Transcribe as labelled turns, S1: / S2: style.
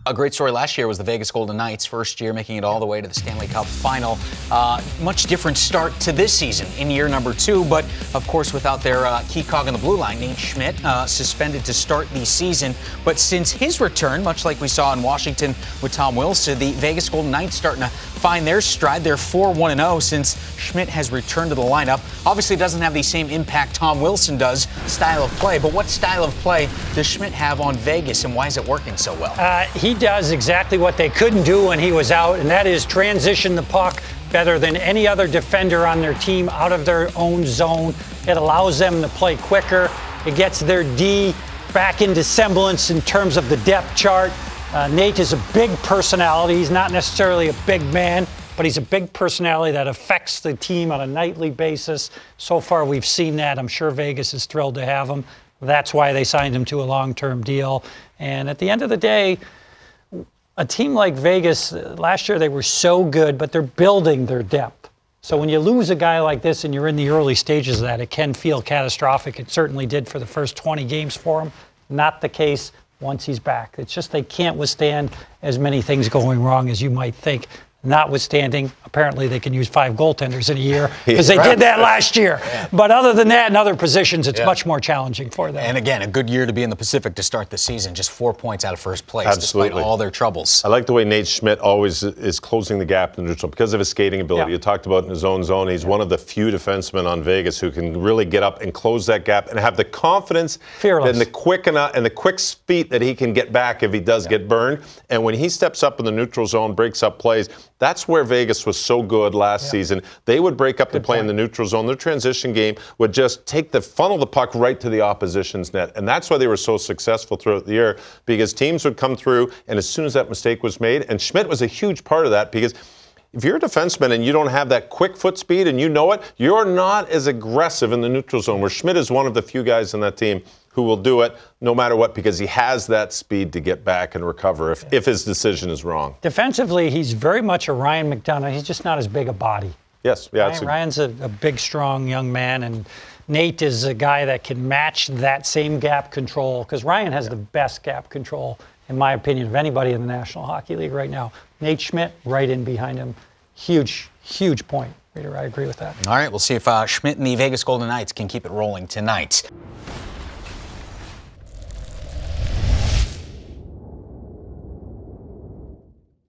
S1: A great story last year was the Vegas Golden Knights, first year making it all the way to the Stanley Cup final. Much different start to this season in year number 2, but of course without their key cog in the blue line, Nate Schmidt, suspended to start the season. But since his return, much like we saw in Washington with Tom Wilson, the Vegas Golden Knights starting to find their stride. They're 4-1-0 since Schmidt has returned to the lineup. Obviously doesn't have the same impact Tom Wilson does, style of play, but what style of play does Schmidt have on Vegas, and why is it working so well?
S2: He does exactly what they couldn't do when he was out, and that is transition the puck better than any other defender on their team out of their own zone. It allows them to play quicker. It gets their D back into semblance in terms of the depth chart. Nate is a big personality. He's not necessarily a big man, but he's a big personality that affects the team on a nightly basis. So far, we've seen that. I'm sure Vegas is thrilled to have him. That's why they signed him to a long-term deal. And at the end of the day, a team like Vegas, last year they were so good, but they're building their depth. So when you lose a guy like this and you're in the early stages of that, it can feel catastrophic. It certainly did for the first 20 games for him. Not the case once he's back. It's just they can't withstand as many things going wrong as you might think. Notwithstanding, apparently they can use 5 goaltenders in a year because they did that last year. Yeah. But other than that, in other positions, it's much more challenging for them.
S1: And again, a good year to be in the Pacific to start the season. Just 4 points out of first place,
S3: Absolutely.
S1: Despite all their troubles.
S3: I like the way Nate Schmidt always is closing the gap in the neutral because of his skating ability.
S2: Yeah.
S3: You talked about in his own zone. He's one of the few defensemen on Vegas who can really get up and close that gap and have the confidence
S2: Fearless.
S3: and the quick feet that he can get back if he does get burned. And when he steps up in the neutral zone, breaks up plays, that's where Vegas was so good last season. They would break up the play in the neutral zone. Their transition game would just funnel the puck right to the opposition's net. And that's why they were so successful throughout the year, because teams would come through, and as soon as that mistake was made, and Schmidt was a huge part of that, because if you're a defenseman and you don't have that quick foot speed and you know it, you're not as aggressive in the neutral zone, where Schmidt is one of the few guys in that team who will do it no matter what, because he has that speed to get back and recover if his decision is wrong.
S2: Defensively, he's very much a Ryan McDonough. He's just not as big a body.
S3: Yes. Yeah,
S2: Ryan's a big, strong young man, and Nate is a guy that can match that same gap control, because Ryan has the best gap control, in my opinion, of anybody in the National Hockey League right now. Nate Schmidt right in behind him. Huge, huge point. Reader, I agree with that.
S1: All right, we'll see if Schmidt and the Vegas Golden Knights can keep it rolling tonight.